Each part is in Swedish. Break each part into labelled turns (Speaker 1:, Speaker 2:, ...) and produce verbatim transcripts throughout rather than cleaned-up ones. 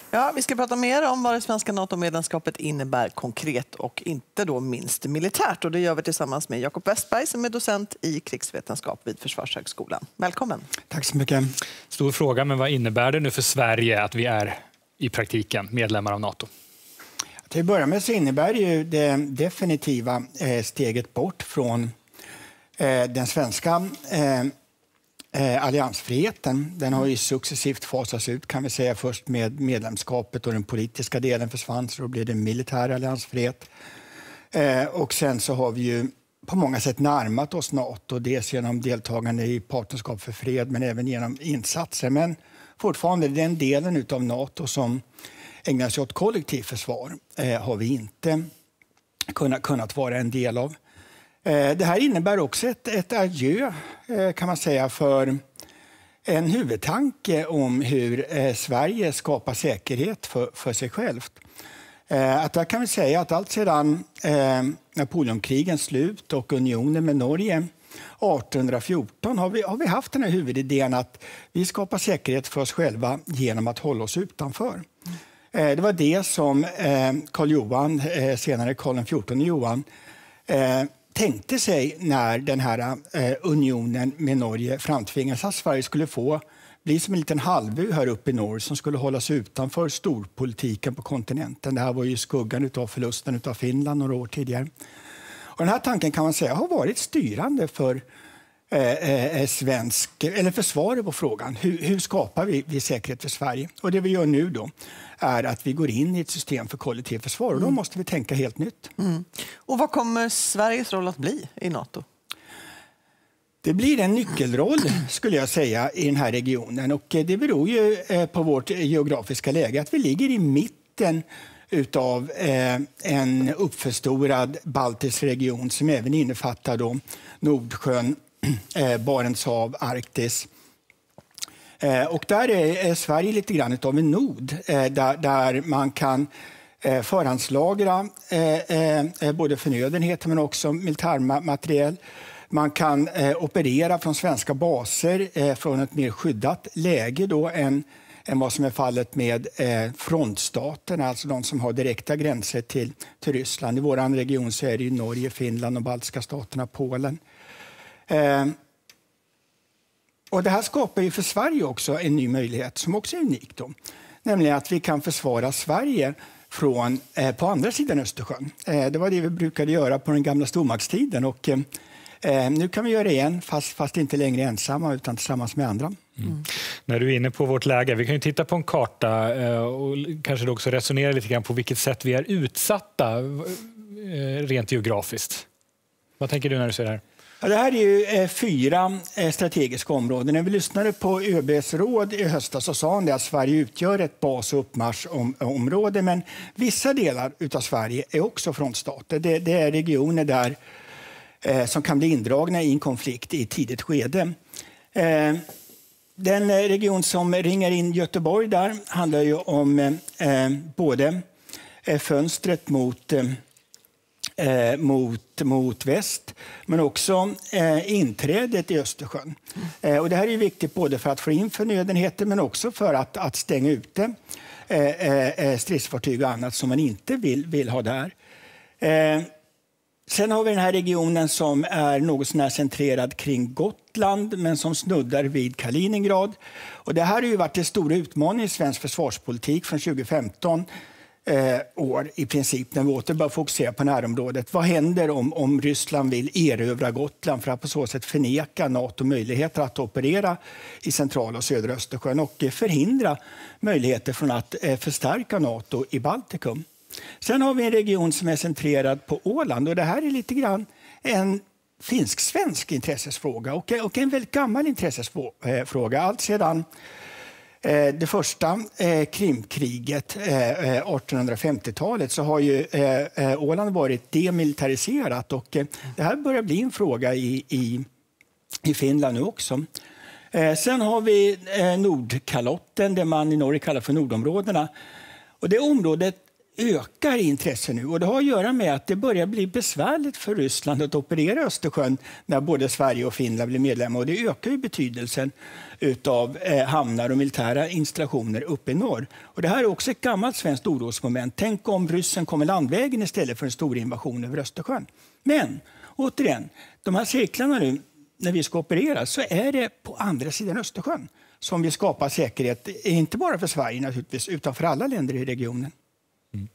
Speaker 1: Ja, vi ska prata mer om vad det svenska NATO-medlemskapet innebär konkret och inte då minst militärt. Och det gör vi tillsammans med Jakob Westberg som är docent i krigsvetenskap vid Försvarshögskolan. Välkommen.
Speaker 2: Tack så mycket.
Speaker 3: Stor fråga, men vad innebär det nu för Sverige att vi är i praktiken medlemmar av NATO?
Speaker 2: Till att börja med så innebär det ju det definitiva steget bort från den svenska alliansfriheten. Den har ju successivt fasats ut, kan vi säga, först med medlemskapet och den politiska delen försvann, så då blev det militär alliansfrihet. Och sen så har vi ju på många sätt närmat oss NATO, dels genom deltagande i Partnerskap för fred men även genom insatser. Men fortfarande den delen av NATO som ägnar sig åt kollektivförsvar eh, har vi inte kunnat, kunnat vara en del av. Eh, det här innebär också ett, ett adjö eh, kan man säga för en huvudtanke om hur eh, Sverige skapar säkerhet för, för sig självt. Eh, att där kan vi säga att allt sedan eh, Napoleonkrigens slut och unionen med Norge arton fjorton har vi, har vi haft den här huvudidén att vi skapar säkerhet för oss själva genom att hålla oss utanför. Eh, det var det som eh, Karl Johan, eh, senare Karl fjortonde Johan, eh, tänkte sig när den här eh, unionen med Norge framtvingades, att Sverige skulle få bli som en liten halvö här uppe i norr som skulle hållas utanför storpolitiken på kontinenten. Det här var ju skuggan av förlusten av Finland några år tidigare. Och den här tanken kan man säga har varit styrande för eh, eh, svensk, eller för svaret på frågan. Hur, hur skapar vi, vi säkerhet för Sverige? Och det vi gör nu då är att vi går in i ett system för kollektivförsvar. Och då måste vi tänka helt nytt. Mm.
Speaker 1: Och vad kommer Sveriges roll att bli i NATO?
Speaker 2: Det blir en nyckelroll skulle jag säga i den här regionen. Och det beror ju på vårt geografiska läge att vi ligger i mitten utav eh, en uppförstorad baltisk region som även innefattar då Nordsjön, eh, Barentshav, Arktis. Eh, och där är, är Sverige lite grann utav en nod eh, där, där man kan eh, förhandslagra eh, eh, både förnödenheter men också militärmateriel. Man kan eh, operera från svenska baser eh, från ett mer skyddat läge då än än vad som är fallet med eh, frontstaterna, alltså de som har direkta gränser till, till Ryssland. I vår region så är det ju Norge, Finland och baltiska staterna, Polen. Eh, och det här skapar ju för Sverige också en ny möjlighet som också är unik då. Nämligen att vi kan försvara Sverige från, eh, på andra sidan Östersjön. Eh, det var det vi brukade göra på den gamla stormaktstiden och eh, nu kan vi göra det igen fast, fast inte längre ensamma utan tillsammans med andra.
Speaker 3: Mm. När du är inne på vårt läge, vi kan ju titta på en karta och kanske också resonera lite grann på vilket sätt vi är utsatta rent geografiskt. Vad tänker du när du ser det här?
Speaker 2: Ja, det här är ju eh, fyra eh, strategiska områden. När vi lyssnade på ÖBs råd i höstas så sa han det att Sverige utgör ett bas- och uppmarschområde, men vissa delar av Sverige är också frontstater. Det, det är regioner där eh, som kan bli indragna i en konflikt i ett tidigt skede. Eh, Den region som ringer in Göteborg där handlar ju om eh, både eh, fönstret mot, eh, mot, mot väst men också eh, inträdet i Östersjön. Eh, och det här är viktigt både för att få in förnödenheter men också för att, att stänga ute eh, eh, stridsfartyg och annat som man inte vill, vill ha där. Eh, Sen har vi den här regionen som är något sånär centrerad kring Gotland men som snuddar vid Kaliningrad. Och det här har ju varit den stora utmaningen i svensk försvarspolitik från tjugo femton eh, år i princip när vi åter börjar fokusera på närområdet. Vad händer om, om Ryssland vill erövra Gotland för att på så sätt förneka NATO möjligheter att operera i centrala och södra Östersjön och eh, förhindra möjligheter från att eh, förstärka NATO i Baltikum. Sen har vi en region som är centrerad på Åland och det här är lite grann en finsk-svensk intressesfråga och, och en väldigt gammal intressesfråga. Allt sedan eh, det första eh, Krimkriget eh, artonhundrafemtiotalet så har ju eh, Åland varit demilitariserat och eh, det här börjar bli en fråga i, i, i Finland nu också. Eh, sen har vi eh, Nordkalotten, det man i Norge kallar för nordområdena. Och det området ökar i intresse nu. Och det har att göra med att det börjar bli besvärligt för Ryssland att operera Östersjön när både Sverige och Finland blir medlemmar. Och det ökar ju betydelsen av eh, hamnar och militära installationer uppe i norr. Och det här är också ett gammalt svenskt orosmoment. Tänk om ryssen kommer landvägen istället för en stor invasion över Östersjön. Men återigen, de här cirklarna nu, när vi ska operera, så är det på andra sidan Östersjön som vi skapar säkerhet, inte bara för Sverige naturligtvis, utan för alla länder i regionen.
Speaker 3: Mm.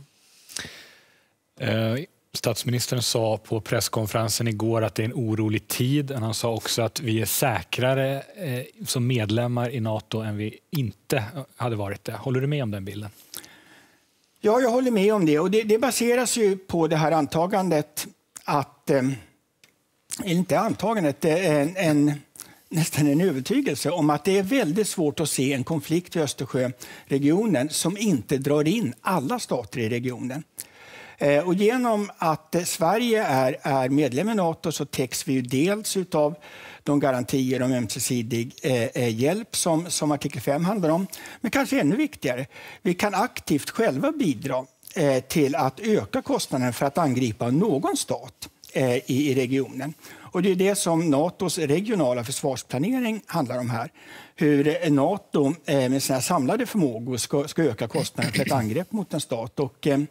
Speaker 3: Mm. Eh, statsministern sa på presskonferensen igår att det är en orolig tid. Han sa också att vi är säkrare eh, som medlemmar i NATO än vi inte hade varit det. Håller du med om den bilden?
Speaker 2: Ja, jag håller med om det. Och det, det baseras ju på det här antagandet att, eh, eller inte antagandet, en, en, nästan en övertygelse om att det är väldigt svårt att se en konflikt i Östersjöregionen som inte drar in alla stater i regionen. Och genom att Sverige är, är medlem i NATO så täcks vi ju dels av de garantier om ömsesidig eh, hjälp som, som artikel fem handlar om. Men kanske ännu viktigare, vi kan aktivt själva bidra eh, till att öka kostnaden för att angripa någon stat eh, i, i regionen. Och det är det som NATOs regionala försvarsplanering handlar om här. Hur NATO eh, med sina samlade förmågor ska, ska öka kostnaden för ett angrepp mot en stat. Och, eh,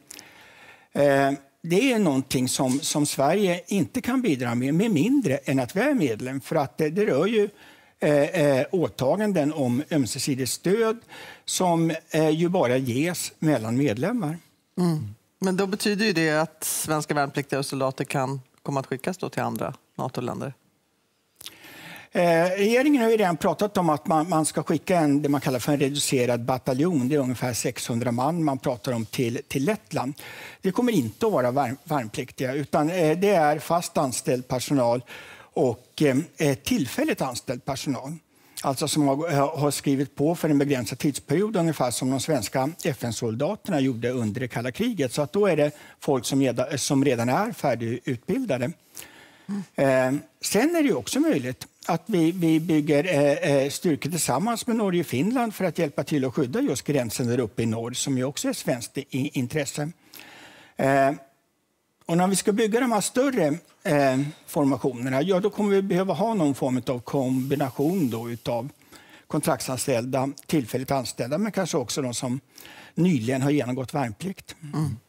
Speaker 2: det är någonting som, som Sverige inte kan bidra med, med mindre än att vi är medlem. För att det, det rör ju eh, åtaganden om ömsesidigt stöd som eh, ju bara ges mellan medlemmar.
Speaker 1: Mm. Men då betyder ju det att svenska värnpliktiga och soldater kan komma att skickas då till andra NATO-länder?
Speaker 2: Eh, regeringen har ju redan pratat om att man, man ska skicka en, det man kallar för en reducerad bataljon. Det är ungefär sexhundra man man pratar om till, till Lettland. Det kommer inte att vara värn, värnpliktiga utan eh, det är fast anställd personal och eh, tillfälligt anställd personal. Alltså som har, har skrivit på för en begränsad tidsperiod ungefär som de svenska F N-soldaterna gjorde under det kalla kriget. Så att då är det folk som, som redan är färdigutbildade. Mm. Eh, sen är det också möjligt att vi, vi bygger eh, styrkor tillsammans med Norge och Finland för att hjälpa till att skydda just gränsen där uppe i norr som ju också är ett svenskt i, intresse. Eh, och när vi ska bygga de här större eh, formationerna, ja, då kommer vi behöva ha någon form av kombination då utav kontraktsanställda, tillfälligt anställda, men kanske också de som nyligen har genomgått värnplikt.
Speaker 1: Mm.